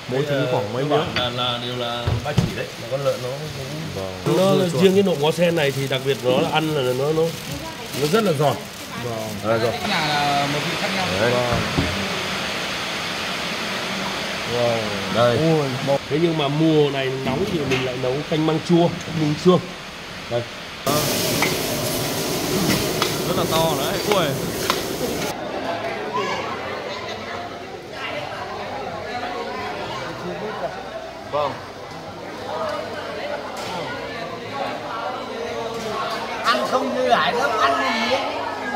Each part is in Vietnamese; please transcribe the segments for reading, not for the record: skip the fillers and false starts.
Mỗi thứ khoảng mấy miếng. Là đều là ba chỉ đấy, là con lợn nó Vâng. nó riêng cái nộm ngó sen này thì đặc biệt nó là ăn là nó rất là giòn. Vâng. Rồi. Nhà là một vị khác nhau. Đấy. Vâng. Đây. Thế nhưng mà mùa này nóng thì mình lại nấu canh măng chua, mùng xương. Đây. Rất là to đấy. Ui. Vâng. Ăn không như lại đâu, ăn gì ấy.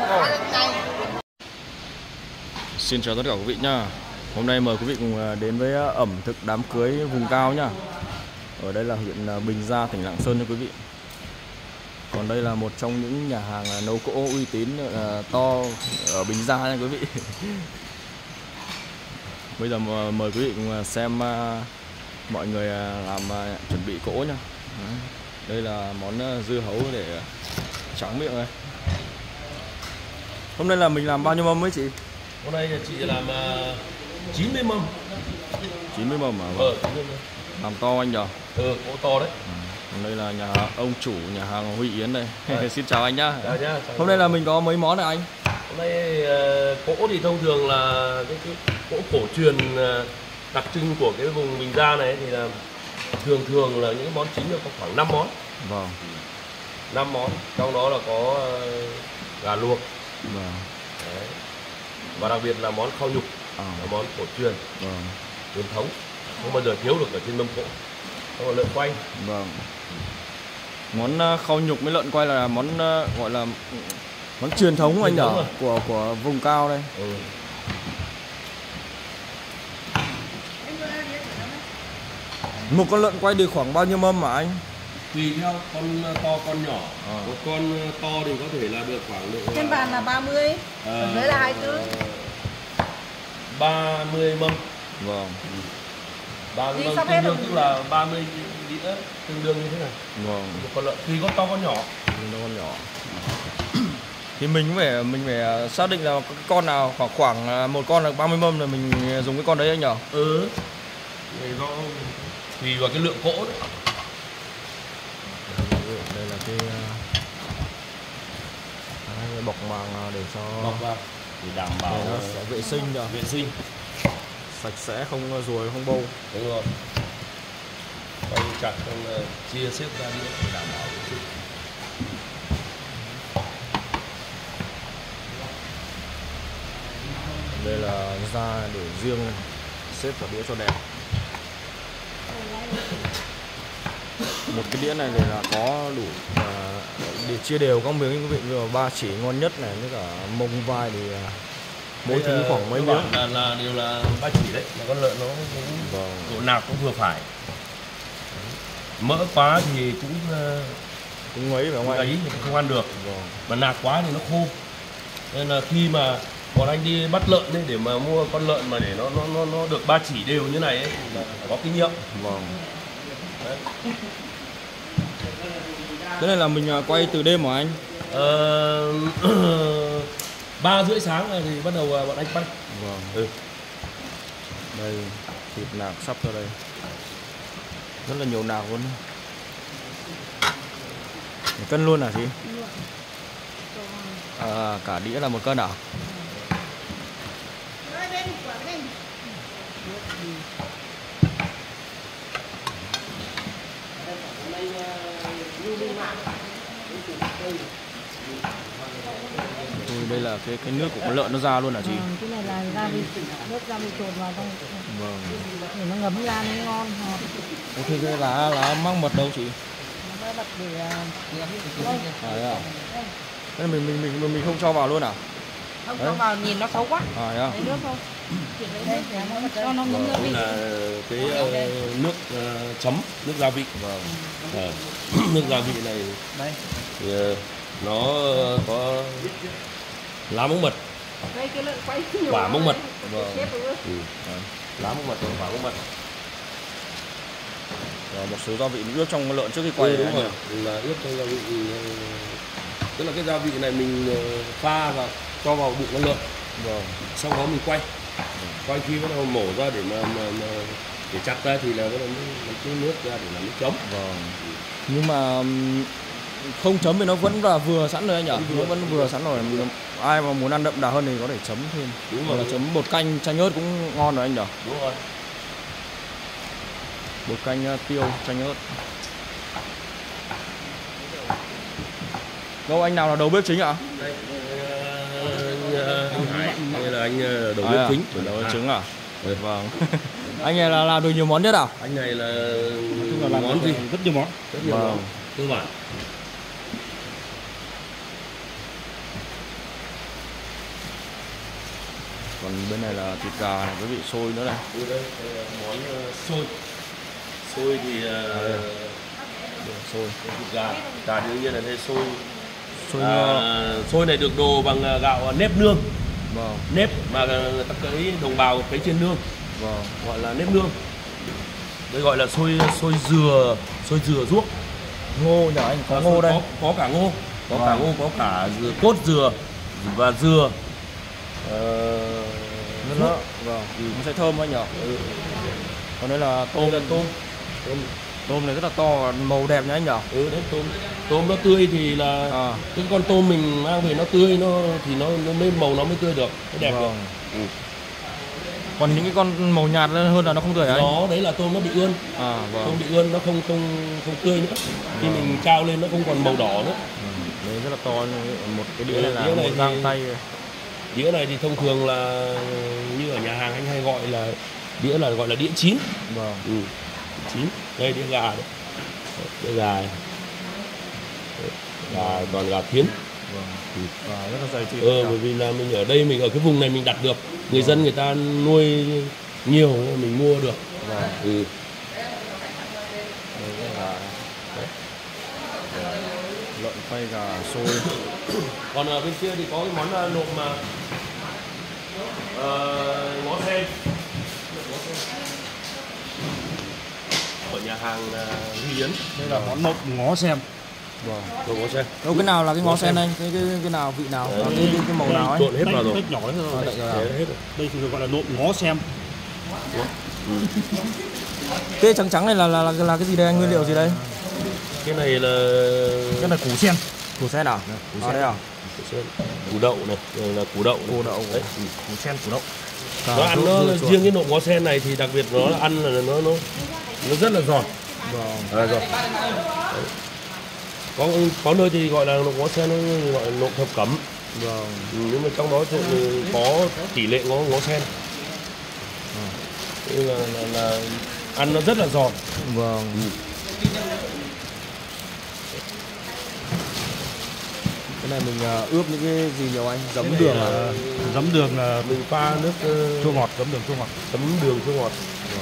Xin chào tất cả quý vị nhá. Hôm nay mời quý vị cùng đến với ẩm thực đám cưới vùng cao nhá. Ở đây là huyện Bình Gia, tỉnh Lạng Sơn nha quý vị. Còn đây là một trong những nhà hàng nấu cỗ uy tín to ở Bình Gia nha quý vị. Bây giờ mời quý vị cùng xem mọi người làm chuẩn bị cỗ nha. Đây là món dưa hấu để tráng miệng này. Hôm nay là mình làm bao nhiêu mâm ấy chị? Hôm nay chị làm 90 mâm. 90 mâm à? Vâng. Làm to anh nhờ? Cỗ to đấy. Còn đây là nhà ông chủ nhà hàng Huy Yến đây. Xin chào anh nhá. Chào. Hôm nay là mình có mấy món này anh? Hôm nay cỗ thì thông thường là cái cỗ cổ truyền đặc trưng của cái vùng Bình Gia này thì là thường là những món chính là có khoảng 5 món. Vâng. 5 món, trong đó là có gà luộc. Vâng. Đấy. Và đặc biệt là món kho nhục, là món cổ truyền, truyền thống, không bao giờ thiếu được ở trên mâm cỗ. Đó là lợn quay. Vâng. Món kho nhục với lợn quay là món gọi là món truyền thống anh nhỉ? Của vùng cao đây. Một con lợn quay được khoảng bao nhiêu mâm mà anh? Tùy theo con to con nhỏ. Một con to thì có thể là được khoảng độ trên bàn là 30, dưới là 24. 30 mâm. Vâng. 30 mâm tương đương tức là 30 đĩa tương đương như thế này. Vâng. Một con lợn tùy con to con nhỏ. Con nhỏ. Thì mình phải xác định là cái con nào khoảng một con là 30 mâm là mình dùng cái con đấy anh nhỉ? Thì do tùy vào cái lượng cỗ đấy. Đây là cái bọc màng để cho bọc vào để đảm bảo nó sẽ vệ sinh rồi. Vệ sinh sạch sẽ, không ruồi không bâu. Đúng rồi. Quay chặt xong chia xếp ra đĩa để đảm bảo vệ sinh. Đây là da để riêng, xếp vào đĩa cho đẹp. Một cái đĩa này thì là có đủ để chia đều các miếng quý vị. Rồi ba chỉ ngon nhất này, với cả mông vai thì mỗi thứ khoảng mấy miếng. Là đều là ba chỉ đấy, là con lợn nó độ nạc cũng vừa phải. Mỡ quá thì cũng ngấy phải không anh? Ấy thì không ăn được. Mà nạc quá thì nó khô. Nên là khi mà bọn anh đi bắt lợn ấy, để mà mua con lợn mà để nó được ba chỉ đều như này ấy, là phải có kinh nghiệm. Vâng. Đấy. Cái này là mình quay từ đêm hả anh? 3:30 sáng thì bắt đầu bọn anh bắt. Vâng. Đây thịt nạc sắp ra đây, rất là nhiều nạc luôn. Cân luôn hả chị? Cả đĩa là 1 cân à? Đây là cái nước của con lợn nó ra luôn hả chị? Cái này là gia vị, nước gia vị trộn vào trong. Vâng. Để nó ngấm ra nó ngon. Thế cái lá măng mật đâu chị? Nó bật để Thế mình không cho vào luôn à? không cho vào nhìn nó xấu quá. Lấy nước thôi. Cho nó ngấm gia vị. Là cái nước chấm, nước gia vị. Nước gia vị này đây thì nó có lá móng mật, quả móng mật, lá móng mật, quả móng mật. Và một số gia vị ướp trong lợn trước khi quay. Đúng rồi, là ướp trong gia vị. Tức là cái gia vị này mình pha và cho vào bụng con lợn. Sau đó mình quay. Coi khi bắt đầu mổ ra để để chặt ra thì là bắt đầu lấy cái nước ra để làm nước chấm. Vâng. Nhưng mà không chấm thì nó vẫn là vừa sẵn rồi anh nhỉ? Nó vẫn vừa sẵn rồi. Ai mà muốn ăn đậm đà hơn thì có thể chấm thêm. Đúng Hoặc rồi. là chấm bột canh chanh ớt cũng ngon rồi anh nhỉ? Đúng rồi. Bột canh tiêu chanh ớt. Đâu anh nào là đầu bếp chính ạ? Đây, anh Hải, đây là anh đầu À, bếp chính. đầu bếp chính à? Ừ. Vâng. Anh này là làm được nhiều món nhất à? Anh này là làm món gì? rất nhiều món. Rất nhiều Vâng. món cơ bản. Còn bên này là thịt gà này, quý vị, xôi nữa này. Đây, đây là món xôi. Xôi thì Xôi. thịt gà. Gà đương nhiên là đây xôi. Xôi Xôi này được đồ bằng gạo nếp nương. Vâng. Nếp mà người ta cấy đồng bào cấy trên nương, Vâng. gọi là nếp nương. Đây gọi là xôi dừa ruốc. Ngô nhỉ anh, có ngô đây. Có cả ngô, có Vâng. cả ngô, có cả cốt dừa và dừa. Nó vâng. Nó sẽ thơm anh nhỉ? Còn đây là tôm. Đây là tôm. Tôm này rất là to, màu đẹp nhá anh nhỉ? Đấy tôm nó tươi thì là cái con tôm mình mang về nó tươi, nó mới màu nó mới tươi được, nó đẹp được. Vâng. Còn những cái con màu nhạt hơn là nó không tươi hả anh? Nó đấy là tôm nó bị ươn. Vâng. Tôm bị ươn nó không tươi nữa. Khi mình trao lên nó không còn màu đỏ nữa. Đấy rất là to, một cái đĩa này là Đĩa này một gang thì- tay. Đĩa này thì thông thường là như ở nhà hàng anh hay gọi là đĩa là gọi là đĩa chín. Vâng. Chín. Đây đĩa gà đấy. Đĩa gà. Gà toàn gà thiến. Vâng. Và rất là dày thịt. Bởi vì là mình ở đây, mình ở cái vùng này mình đặt được, người dân người ta nuôi nhiều mình mua được. Vâng. Ừ. Đây là lợn phay, gà, xôi. Còn ở bên kia thì có cái món nộm mà ngó sen. Ở nhà hàng Huy Yến. Đây là món nộm ngó xem. Vâng. Nộm ngó sen. Đâu cái nào là cái ngó sen anh? Cái nào vị nào? Cái màu nào ấy? Trộn hết vào rồi. Tách nhỏ đấy rồi. Đây Thế hết rồi. Đây thì được gọi là nộm ngó xem. Cái trắng trắng này là cái gì đây anh? Nguyên liệu gì đây? Cái này là Cái này củ sen. Củ sen à? À đây à? củ đậu này, đây là củ đậu. Củ đậu. Đấy. Củ sen, củ đậu. Nó ăn nó riêng cái nộm ngó sen này thì đặc biệt nó là ăn là nó rất là giòn. Vâng. Giòn. Có nơi thì gọi là nộm ngó sen, nó gọi là nộm thập cẩm. Vâng. Nhưng mà trong đó có tỷ lệ ngó sen. Nên là ăn nó rất là giòn. Vâng. Cái này mình ướp những cái gì nhiều anh? Giấm đường à? Giấm đường Mình pha nước chua ngọt, giấm đường chua ngọt. chấm đường chua ngọt.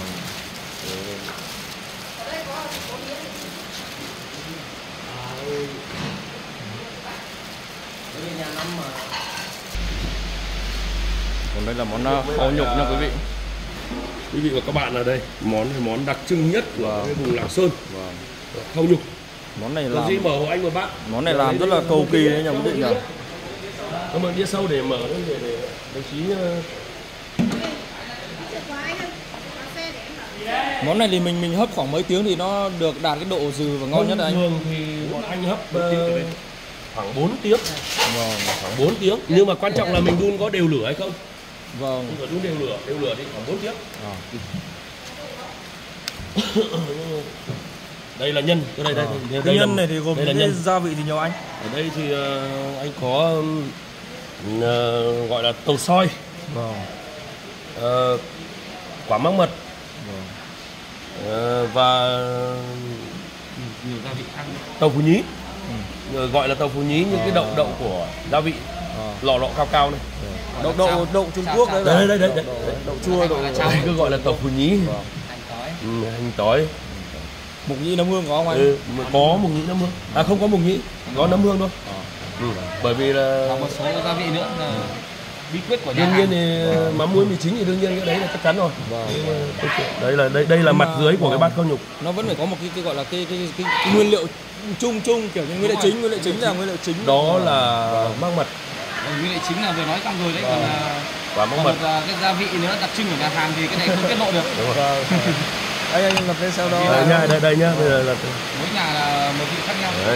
Còn đây là món kho nhục nha quý vị. Quý vị và các bạn ở đây, món đặc trưng nhất của Vâng. cái vùng Lạng Sơn, Vâng. khâu nhục. Món này Làm gì làm mở hộ anh một bát. món này làm rất là cầu kỳ đấy nhỉ quý vị nhỉ? Cảm ơn đĩa sâu để mở để đồng chí. Món này thì mình hấp khoảng mấy tiếng thì nó được đạt cái độ dừ và ngon nhất đấy anh? Thường thì bọn anh hấp khoảng 4 tiếng. Vâng. Khoảng 4 tiếng. Nhưng mà quan trọng là mình đun có đều lửa hay không. Vâng. Mình phải đun đều lửa thì khoảng 4 tiếng. Đây là nhân. Đây Cái nhân này thì gồm đây là những cái nhân. gia vị gì nhiều anh? Ở đây thì anh có gọi là tàu xôi, Vâng. quả măng mật Vâng. và Nhiều gia vị khác. tàu phú nhí. Gọi là tàu phú nhí, những cái đậu của gia vị lọ cao cao này. Đậu Trung Quốc đấy. Đấy. Đậu chua, đậu Cứ gọi là tàu phú nhí. Hành tỏi. mục nhĩ nấm hương có không anh? Mà có mục nhĩ nấm hương. À không có mục nhĩ, có nấm hương thôi. Bởi vì là Và một số gia vị nữa là bí quyết của nhà đương nhiên hàng. thì mắm muối mì chính thì đương nhiên cái đấy là chắc chắn rồi. Vâng. Đây là mặt dưới của cái vâng. bát khâu nhục. Nó vẫn phải có một cái gọi là cái nguyên liệu chung kiểu như nguyên liệu chính là nguyên liệu chính. Đó là măng mật. Nguyên liệu chính là vừa nói xong rồi đấy, còn Và móng Còn mật. một cái gia vị nữa đặc trưng của nhà hàng thì cái này không tiết lộ được. Đúng rồi. anh lập lên sau đó. Đây nhá, đây nhá, bây giờ là Mỗi nhà là một vị khác nhau. đấy.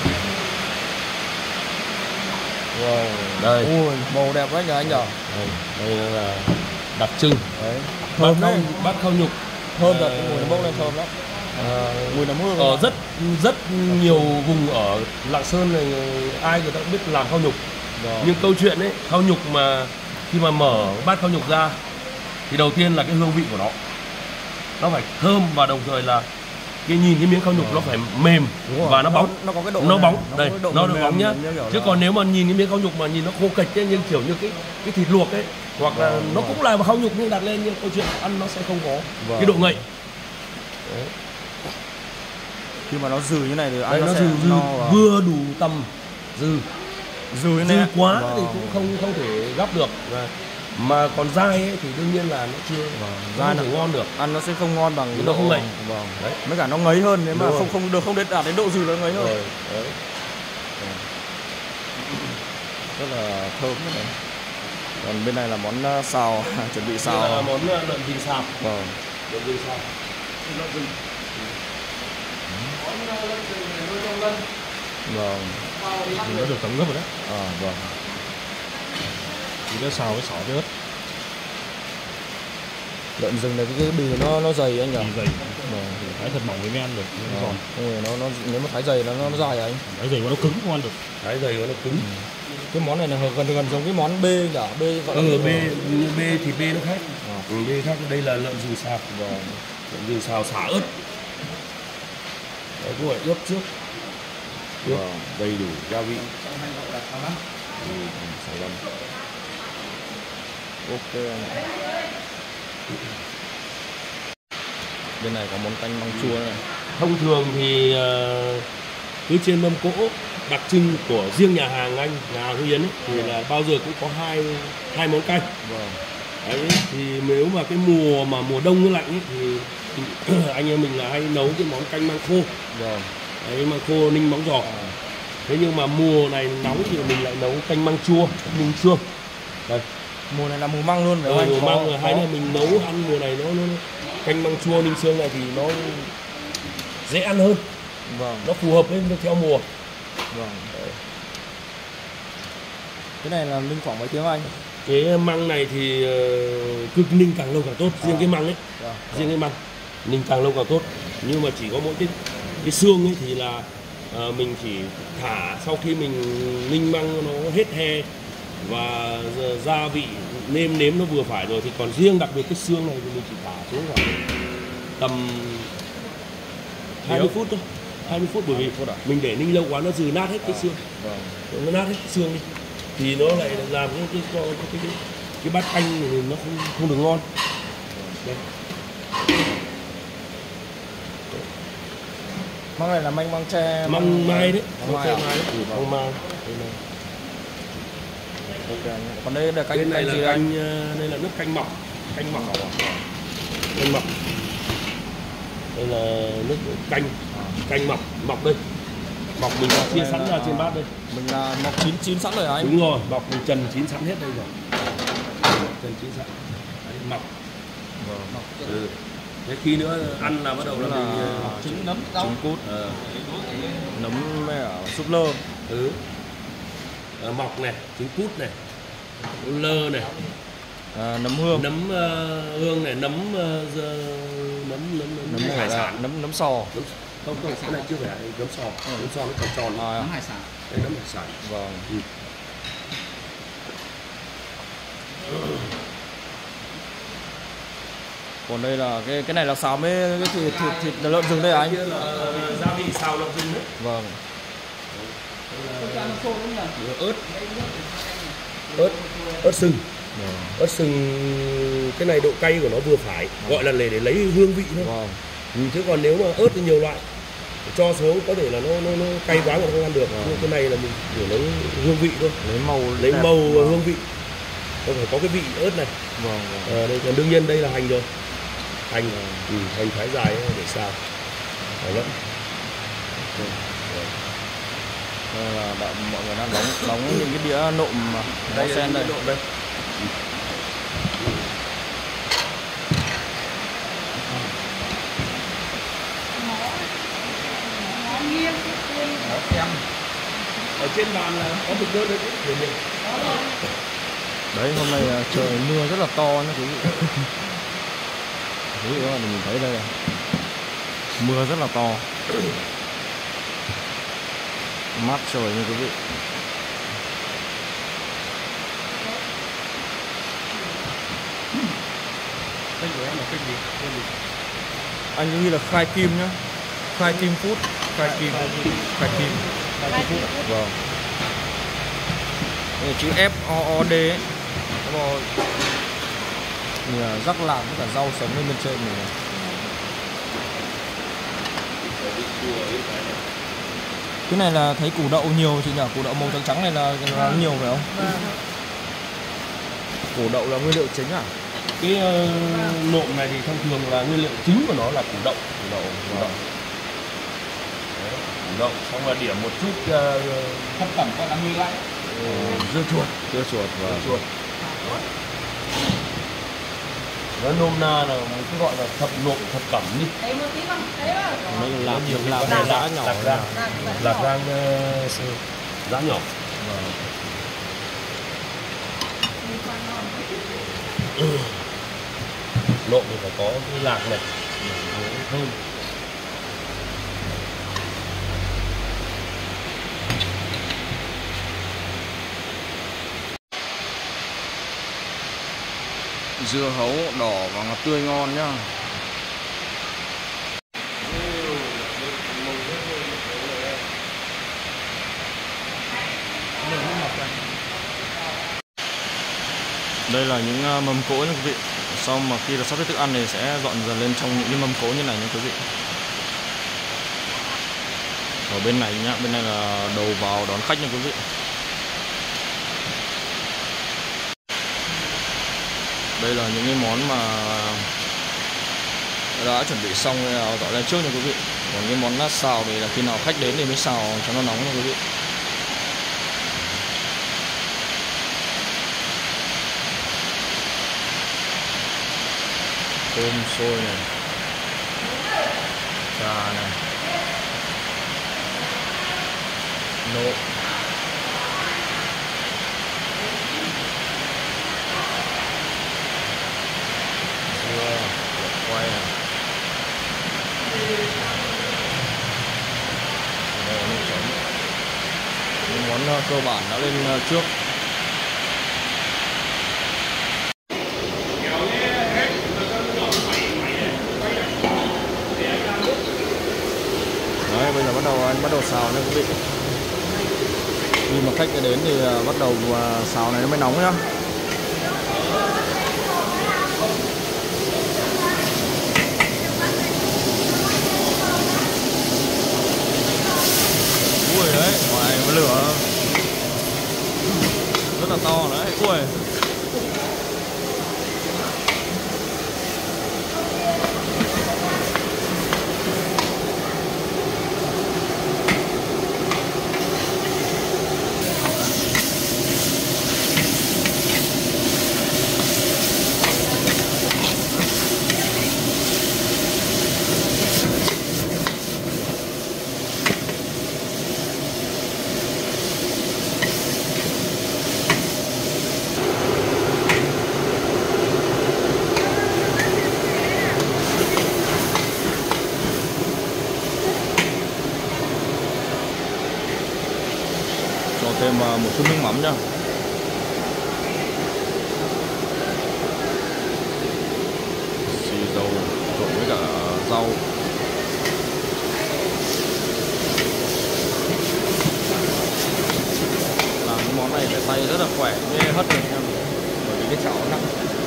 Wow. Đây. Ui, màu đẹp quá nhỉ anh nhỉ. Đây là đặc trưng. Đấy. Thơm đấy. Bát khao nhục. Thơm thật, mùi nó bốc lên thơm lắm. Mùi nấm hương. Ở rất nhiều vùng ở Lạng Sơn này ai người ta cũng biết làm khao nhục. Nhưng câu chuyện ấy, khao nhục mà khi mà mở bát khao nhục ra thì đầu tiên là cái hương vị của nó phải thơm, và đồng thời là cái nhìn cái miếng khao nhục nó phải mềm và nó bóng. Nó có cái độ nó bóng này, đây, nó được bóng nhá. Chứ còn nếu mà nhìn cái miếng khao nhục mà nhìn nó khô kịch ấy, như kiểu như cái thịt luộc ấy, hoặc là nó cũng là khao nhục nhưng đặt lên, nhưng câu chuyện ăn nó sẽ không có cái độ ngậy. Đấy. Khi mà nó dừ như này thì ăn Đây, nó nó sẽ dừ no vừa đủ tầm dừ như này. quá thì cũng không thể gắp được. Mà còn dai ấy thì đương nhiên là nó chưa dai là ngon được, ăn nó sẽ không ngon bằng nó không ngậy. Vâng. Đấy. Mấy cả nó ngấy hơn, nếu mà không đến đạt đến độ dừ nó ngấy hơn. Đấy. Rất là thơm này. Còn bên này là món xào chuẩn bị xào. Đây là món lợn rừng xào. Vâng. Lợn rừng xào. Lợn rừng. Món lợn rừng này nuôi trong lân. Vâng. Nó được tẩm gấp rồi đấy. Vâng. Thì nó xào với sỏi với ớt. Lợn rừng này cái bì nó dày anh nhỉ? Bì dày. Vâng. Thái thật mỏng mới ăn được. Nó giòn. Nó nếu mà thái dày nó dài anh. Thái dày nó cứng không ăn được. Thái dày nó cứng. Cái món này là gần giống cái món B nhỉ? B gọi B thì B nó khác. B khác, đây là lợn rừng xào. Vâng. Lợn rừng xào xả ớt. Đấy, cũng phải ướp trước. Ướp đầy đủ gia vị. Xào lâm. Ok. Bên này có món canh măng chua này. Thông thường thì cứ trên mâm cỗ đặc trưng của riêng nhà hàng anh, nhà hàng Huy Yến ấy, thì là bao giờ cũng có hai món canh. Vâng. Đấy, thì nếu mà cái mùa đông nó lạnh ấy, thì anh em mình là hay nấu cái món canh măng khô. Vâng. Đấy, măng khô ninh móng giò. Thế nhưng mà mùa này nóng thì mình lại nấu canh măng chua ninh xương. Đây. Mùa này là mùa măng luôn phải không anh? Mùa măng là hay là mình nấu ăn mùa này nó canh măng chua ninh xương này thì nó dễ ăn hơn. Vâng. Nó phù hợp với theo mùa. Vâng. Cái này là ninh khoảng mấy tiếng anh? Cái măng này thì cứ ninh càng lâu càng tốt, riêng cái măng ấy. Riêng cái măng ninh càng lâu càng tốt. Nhưng mà chỉ có mỗi cái xương ấy thì là mình chỉ thả sau khi mình ninh măng nó hết he và gia vị nêm nếm nó vừa phải rồi, thì còn riêng đặc biệt cái xương này thì mình chỉ thả xuống khoảng tầm 20 phút thôi. 20 phút, bởi vì mình để ninh lâu quá nó dừ nát hết cái xương. Nó nát hết cái xương đi thì nó lại làm cái bát canh thì nó không được ngon. Đây. Măng này là măng tre, Măng mai đấy, măng mai. Măng mai. Ok. Còn đây là canh Bên này gì là anh? đây là nước canh mọc. Canh mọc. Đây là nước canh mọc đây. Mọc mình đã chia sẵn ra trên bát đây. Mình là mọc chín sẵn rồi hả anh? Đúng rồi, mọc mình trần chín sẵn hết đây rồi. Trần chín sẵn. Đấy, mọc. Thế khi nữa ăn là bắt đầu là mình Trứng nấm rau. Trứng cút. Nấm súp lơ. Mọc này, trứng cút này, lơ này, nấm hương. Nấm hương này, nấm hải sản, nấm sò. Không, cái này chưa phải nấm sò. Nấm sò nó tròn tròn. Nấm hải sản. Đây nấm hải sản. Vâng. Còn đây là cái này là xào với cái thịt lợn rừng đây hả anh? Kia là gia vị xào lợn rừng đấy. Vâng. Ớt sừng. Ớt sừng cái này độ cay của nó vừa phải, gọi là để lấy hương vị thôi. Vâng. Chứ còn nếu mà ớt thì nhiều loại cho xuống có thể là nó cay quá mà không ăn được. Nhưng cái này là mình để lấy hương vị thôi, lấy màu hương vị. Không phải có cái vị ớt này. Vâng. Đây còn đương nhiên đây là hành rồi. Hành thái dài để xào. Đấy. Đây là mọi người đang đóng những cái đĩa nộm rau sen đây. Ở trên bàn là có thực đơn đấy để mình. Đấy, hôm nay trời mưa rất là to nha quý vị. Quý vị các bạn nhìn thấy đây này. Mưa rất là to. Mát trời nha quý vị. Kênh của em là kênh gì? Anh cứ ghi là Khai Kim nhá. Khai Kim Food. Khai Kim. Khai Kim. Vâng. Đây là chữ FOOD ấy. Thì rắc lạc với cả rau sống lên bên trên này. Cái này là thấy củ đậu nhiều chị nhỉ? Củ đậu màu trắng trắng này là nhiều phải không? Củ đậu là nguyên liệu chính à? Cái nộm này thì thông thường là nguyên liệu chính của nó là củ đậu. Củ đậu xong là điểm một chút Thập cẩm còn là như vậy. Dưa chuột và nó nôm na là mình cứ gọi là thập nộm, thập cẩm đi. Thấy một tí không? Thấy không? mấy lạc giá nhỏ. Lạc rang giá nhỏ. Nộm thì phải có cái lạc này, thơm. Dưa hấu đỏ và ngọt tươi ngon nhá. Đây là những mâm cỗ nha quý vị. Sau mà khi là sắp xếp thức ăn thì sẽ dọn dần lên trong những cái mâm cỗ như này nha quý vị. Ở bên này nhá, bên này là đầu vào đón khách nha quý vị. Đây là những cái món mà đã chuẩn bị xong dọn lên trước nha quý vị. Còn cái món lát xào thì là khi nào khách đến thì mới xào cho nó nóng nha quý vị. Tôm sôi này, trà này, nộm, dưa, quay này. Đây là nước chấm. Những món cơ bản đã lên trước. Đấy, bây giờ anh bắt đầu xào nha quý vị. Khi mà khách đến thì bắt đầu xào này nó mới nóng nhá. Ui đấy, ngoài có lửa rất là to đấy. Ui. Cho thêm một chút nước mắm nhá. Xì dầu trộn với cả rau. Làm cái món này phải tay rất là khỏe mới hất được nha. Bởi vì cái chảo nặng.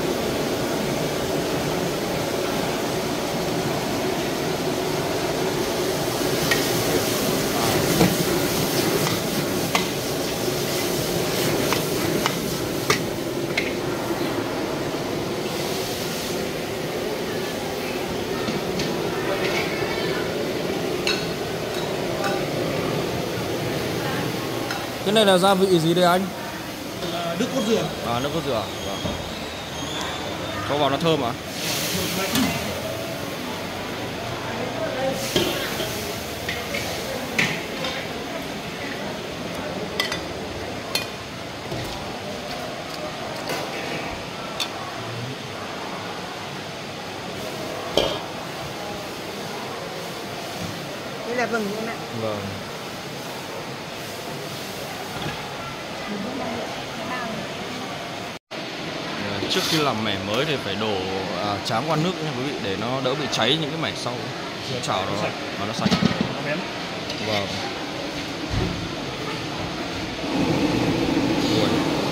Cái này là gia vị gì đây anh? Nước cốt dừa. À, nước cốt dừa. Vâng. Cho vào nó thơm à? là vừng em ạ. Vâng. Trước khi làm mẻ mới thì phải đổ tráng qua nước nha quý vị, để nó đỡ bị cháy những cái mẻ sau chảo đó mà nó sạch. Vâng. Ui.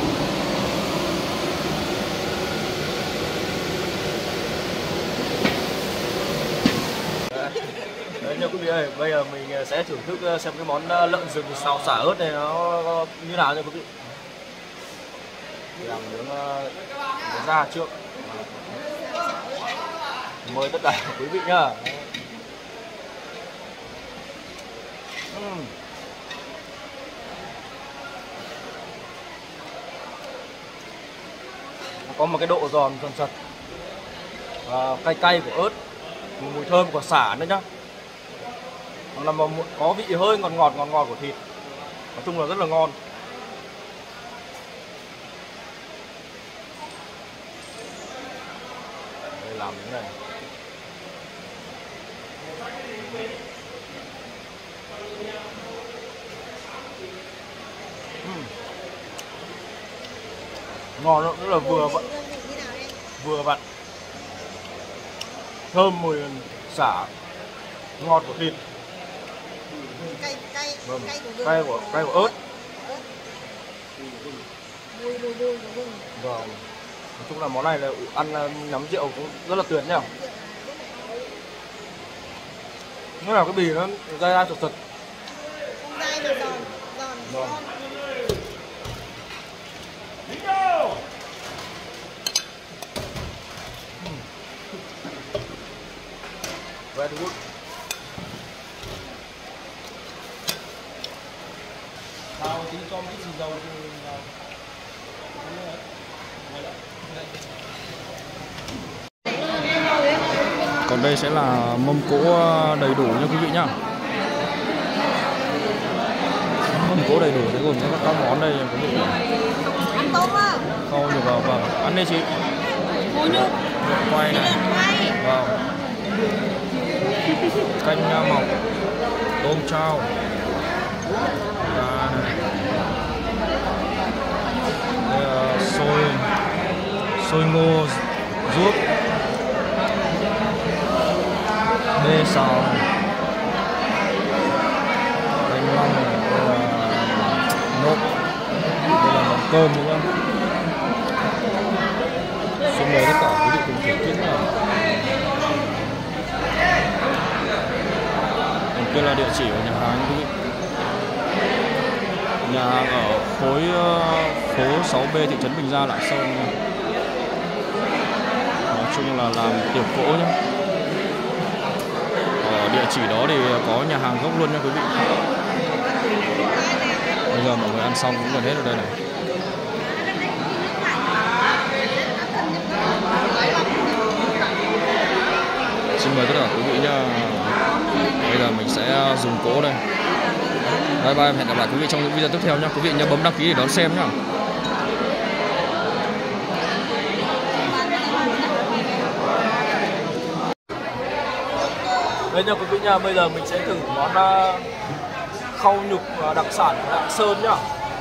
Đấy nha quý vị ơi, bây giờ mình sẽ thưởng thức xem cái món lợn rừng xào xả ớt này nó như nào nha quý vị. Làm nướng da trước. Mời tất cả quý vị nhá. Có một cái độ giòn sật, cay cay của ớt, mùi thơm của sả nữa nhá. Là có vị hơi ngọt ngọt của thịt. Nói chung là rất là ngon. Đây làm cái này. Ngon, rất là vừa vặn, thơm mùi sả, ngọt của thịt, cay của ớt. Vâng. Nói chung là món này là ăn nhắm rượu cũng rất là tuyệt nhá. Nó là cái bì nó dai dai sật. Dai mà giòn. Very good. Tao tí cho mấy xì dầu vào. Còn đây sẽ là mâm cỗ đầy đủ nha quý vị nhá. Mâm cỗ đầy đủ sẽ gồm các món đây nha quý vị. Ăn tôm à? Khâu được vào, vâng. Ăn đi chị. Hổ nhục. Quay này. Vâng. Canh mọc, tôm trao, xôi ngô ruốc, bê xào, canh long, đây là nộm, đây là món cơm đúng không? Xin mời tất cả quý vị cùng thưởng thức nào. Đây là địa chỉ của nhà hàng quý vị. Nhà hàng ở khối phố 6B thị trấn Bình Gia, Lạng Sơn. Nói chung là làm tiệc cỗ nhé. Ở địa chỉ đó thì có nhà hàng gốc luôn nha quý vị. Bây giờ mọi người ăn xong cũng gần hết ở đây này. Xin mời tất cả quý vị nha. Bây giờ mình sẽ dùng cỗ đây. Bye bye, hẹn gặp lại quý vị trong những video tiếp theo nhé. Quý vị nhớ bấm đăng ký để đón xem nhé. Đây nha quý vị nha, bây giờ mình sẽ thử món khâu nhục đặc sản của Lạng Sơn nhá.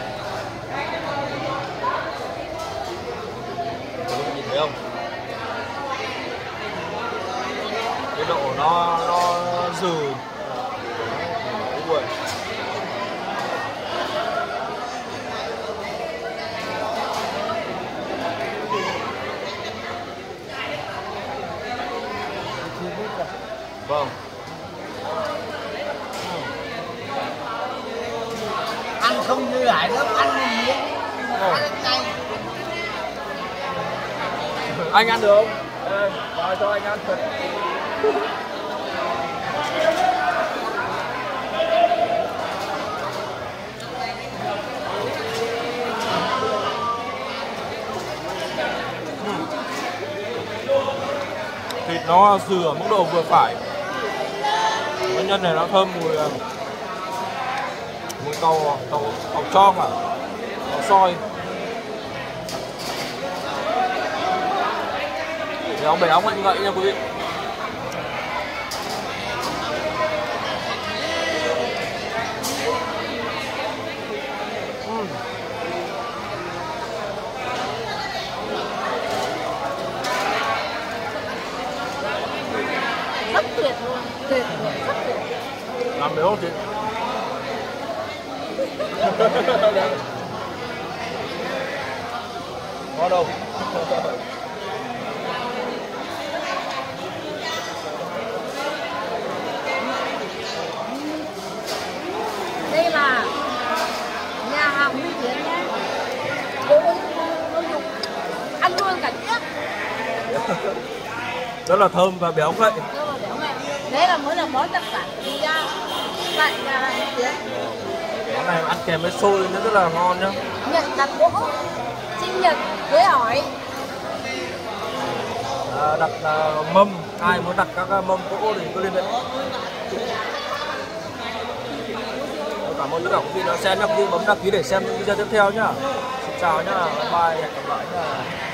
Quý vị nhìn thấy không? Cái độ nó dừ. Ui. Vâng. Ăn không như lại lớp ăn một miếng. Anh ăn được không? Rồi cho anh ăn thật. Thịt nó dừa mức độ vừa phải. Cái nhân này nó thơm mùi tàu trong à, tàu soi. Béo béo ngậy ngậy nha quý vị. rất tuyệt luôn, tuyệt luôn, rất tuyệt. Làm được không chị? Ngon đâu? Đây là nhà hàng Huy Tiến nhé. Cô Dục ăn luôn cả đĩa. Rất là thơm và béo ngậy. Thơm và béo ngậy. Đây là mới là món đặc sản đi ra tại nhà hàng Huy Tiến. Món này ăn kèm với xôi nó rất là ngon nhá. Nhật đặt cỗ, sinh nhật với hỏi. Đặt mâm, ai muốn đặt các mâm cỗ thì cứ liên hệ. Cảm ơn tất cả quý vị đã xem nhé, quý vị bấm đăng ký để xem những video tiếp theo nhá. Xin chào nhá, bye bye, hẹn gặp lại nhá.